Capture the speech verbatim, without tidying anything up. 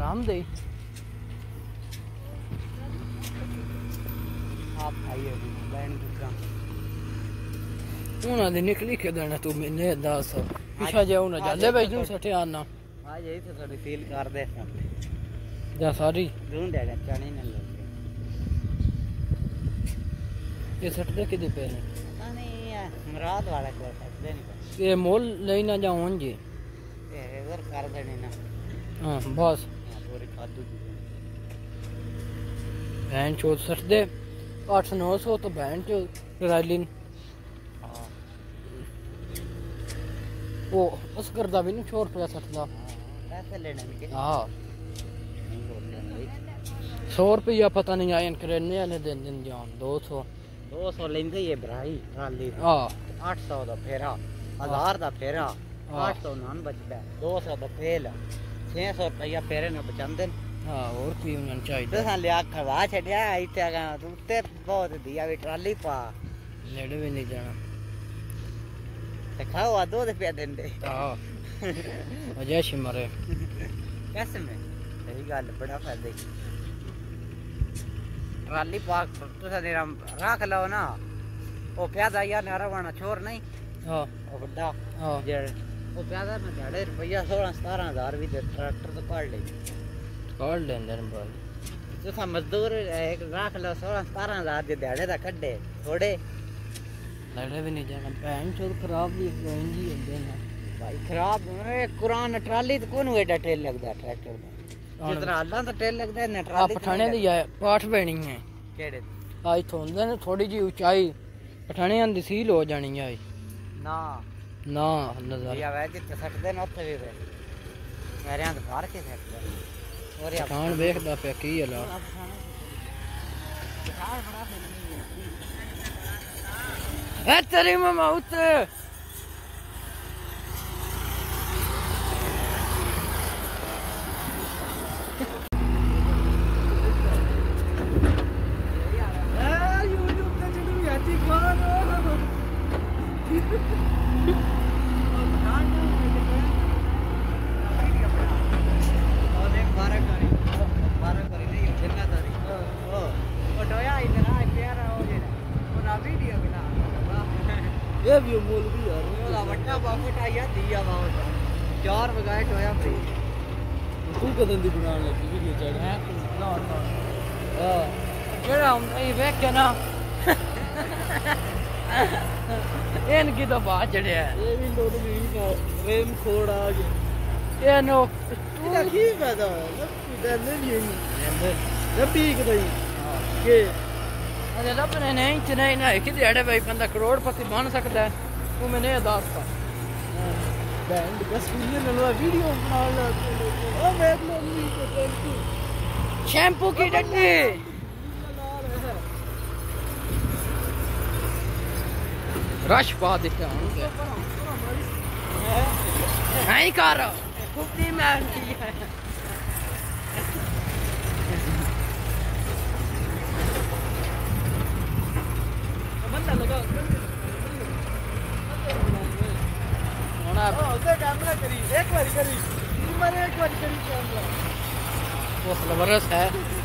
आराम दे आप आइए बैंड गुजरा उन्हां दी निकली के देना तू मैंने दस पिछा जाओ ना जाले भाई तू सठे आना आज यही तो थोड़ी फील कर दे जा सारी ढूंढेगा चने न लगे ये सट दे किदे पे ने नहीं मराद वाला को सट दे नहीं ये मोल ले ना जाऊं जी ये इधर कर देने ना हां बस पूरी खादू बहन चोद सट दे आठ नौ सौ तो बहन चो रैली वो उस करदा भी नहीं सौ रुपया सटदा पैसे लेने में हां सौ रुपया पता नहीं आयन करने वाले दिन दिन जान दो सौ दो सौ लेंदे ये भराई ट्राली हां आठ सौ दा फेरा हजार दा फेरा आठ सौ नान बचदा दो सौ दा फेल छह सौ रुपया फेरे ने बचांदे हां और की उन्हें चाहिए तो सान लिया खवा छड़िया इते गा उत्ते बहुत दिया भी ट्राली पा लेड़ भी नहीं जाना ते खाओ आ दो रुपया देंदे हां अजय शिमरे कैसे में सही गल बड़ा फायदा ट्राली पाक तो निरा रख लो ना वो प्यादा यार नारा वाना छोर नहीं हां वो बड़ा हां जे वो प्यादा में झाड़े रुपया सोलह सत्रह हजार भी दे ट्रैक्टर तो काट ले काट लेंदे न बोल तो सा मजदूर एक रख लो सोलह सत्रह हजार दे झाड़े दा कड्डे थोड़े लड़े भी नहीं जाना पैन चोद खराब भी होंगी होंदे ना भाई खराब अरे कुरान ट्राली तो कोन एडा टेल लगदा ट्रैक्टर दा जितना अल्लाह तो टेल लगदा है ना ट्राली पठाने दी है पाठ बैणी है केड़े आई तो होंदे ने थोड़ी जी ऊंचाई पठाने दी सील हो जानी है ना ना नजर या वे जित सकदे न ओथे भी वे मेरे हाथ बाहर के सकदे और या पठान देखदा पे की हला ए तेरी मामा उते ये भी मोल भी यार ओला वड्डा बाफट आया दिया बाव चार बगाए टोया फ्री तू कदन दी बनाने लगी वीडियो चढ़ है ना ना हां केड़ा हम ये देख के ना एन की तो बात चढ़या ये भी लोड भी ना रेम खोड़ आ गया ये नो तू की कहदा दे नहीं नहीं रबी कदई के अरे रब ने नहीं नहीं नहीं कि अड़े भाई बंदा करोड़पति बन सकता है तू मैंने दास का बैंड बस वीडियो नलवा वीडियो बना लो ओ देख लो नी को थैंक शैम्पू की डंडी रश पा देते होंगे नहीं कर कुत्ती में लगा कैमरा करी एक बार करी मैंने एक बार करी कैमरा वो बरस है